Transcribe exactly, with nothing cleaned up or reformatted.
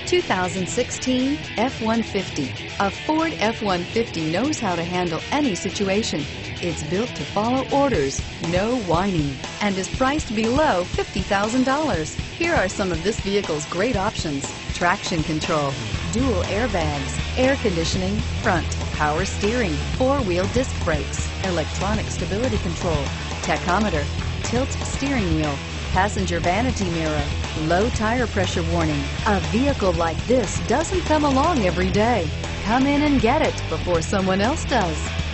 two thousand sixteen F one fifty. A Ford F one fifty knows how to handle any situation. It's built to follow orders, no whining, and is priced below fifty thousand dollars. Here are some of this vehicle's great options: traction control, dual airbags, air conditioning, front, power steering, four-wheel disc brakes, electronic stability control, tachometer, tilt steering wheel, passenger vanity mirror, low tire pressure warning. A vehicle like this doesn't come along every day. Come in and get it before someone else does.